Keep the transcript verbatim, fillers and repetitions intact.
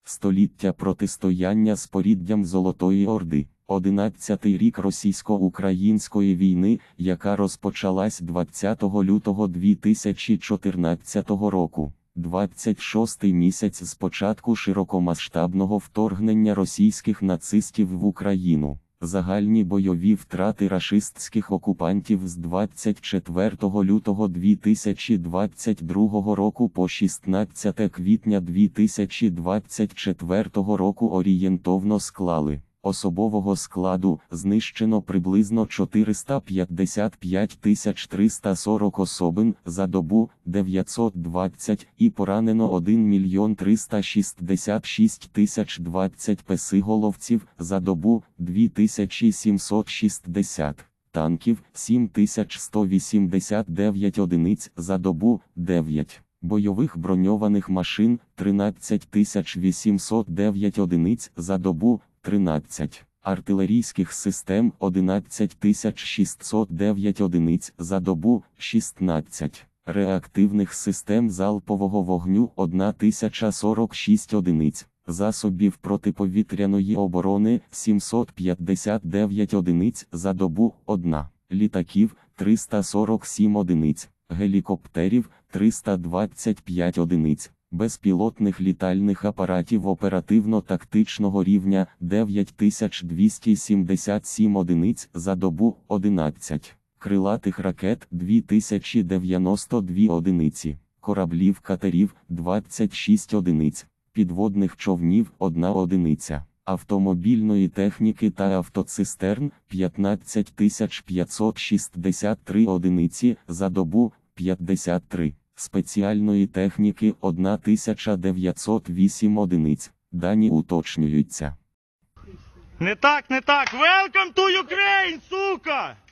Століття протистояння з поріддям Золотої Орди. Одинадцятий рік російсько-української війни, яка розпочалась двадцятого лютого дві тисячі чотирнадцятого року. двадцять шостий місяць з початку широкомасштабного вторгнення російських нацистів в Україну. Загальні бойові втрати рашистських окупантів з двадцять четвертого лютого дві тисячі двадцять другого року по шістнадцяте квітня дві тисячі двадцять четвертого року орієнтовно склали: особового складу знищено приблизно чотириста п'ятдесят п'ять тисяч триста сорок особин за добу, дев'ятсот двадцять, і поранено один мільйон триста шістдесят шість тисяч двадцять песиголовців за добу, дві тисячі сімсот шістдесят, танків сім тисяч сто вісімдесят дев'ять одиниць за добу, дев'ять. Бойових броньованих машин тринадцять тисяч вісімсот дев'ять одиниць за добу, тринадцять. Артилерійських систем одинадцять тисяч шістсот дев'ять одиниць за добу, шістнадцять. Реактивних систем залпового вогню тисяча сорок шість одиниць. Засобів протиповітряної оборони сімсот п'ятдесят дев'ять одиниць за добу, одна. Літаків триста сорок сім одиниць. Гелікоптерів триста двадцять п'ять одиниць. Безпілотних літальних апаратів оперативно-тактичного рівня дев'ять тисяч двісті сімдесят сім одиниць за добу, одинадцять. Крилатих ракет дві тисячі дев'яносто дві одиниці. Кораблів-катерів двадцять шість одиниць. Підводних човнів одна одиниця. Автомобільної техніки та автоцистерн п'ятнадцять тисяч п'ятсот шістдесят три одиниці за добу, п'ятдесят три. Спеціальної техніки тисяча дев'ятсот вісім одиниць. Дані уточнюються. Не так, не так. Welcome to Ukraine, сука!